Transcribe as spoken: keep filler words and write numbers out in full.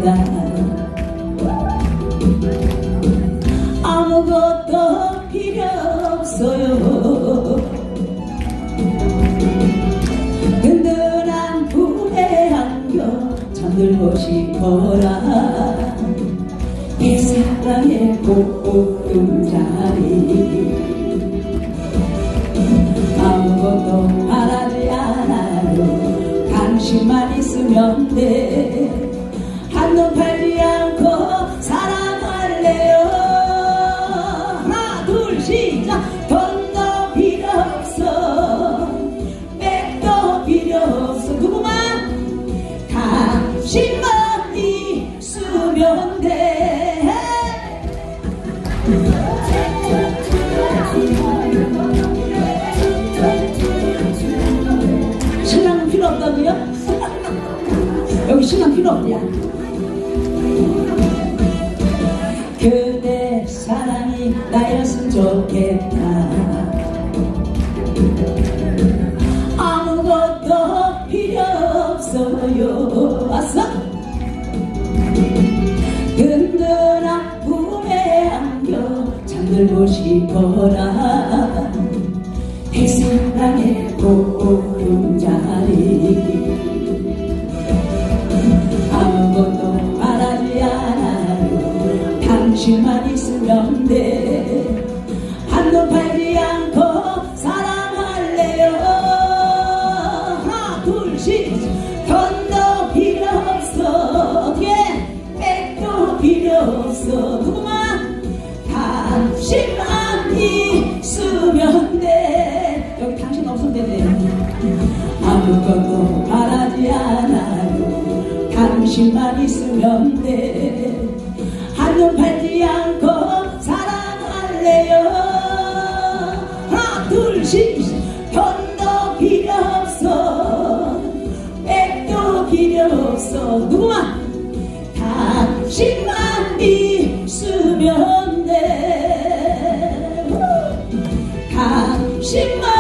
있습니다. 아무것도 필요 없어요. 든든한 품에 안겨 잠들고 싶어라. 이 사랑의 보금자리 아무것도 바라지 않아요. 당신만 있으면 돼. 한눈 팔지 않고 사랑할래요. 하나 둘 시작. 돈도 필요 없어, 백도 필요 없어. 누구만 당신만 있으면 돼. 신랑은 필요 없다고요? 여기 신랑 필요 없냐? 그대 사랑이 나였으면 좋겠다. 아무것도 필요 없어요. 왔어? 든든한 품에 안겨 잠들고 싶어라. 이 사랑의 보금자리 아무것도 바라지 않아요. 당신만 있으면 돼. 한눈 팔지 않고 사랑할래요. 하나 둘 시작. 돈도 필요 없어, 어떻게 백도 필요 없어. 누구만 당신만 있으면 돼. 여기 당신 없으면 되네. 아무것도 바라지 않아요. 당신만 있으면 돼. 한눈 팔지 않고 사랑할래요. 하나 둘 시작. 돈도 필요 없어, 백도 필요 없어. 누구만 당신만 있으면 돼. 당신만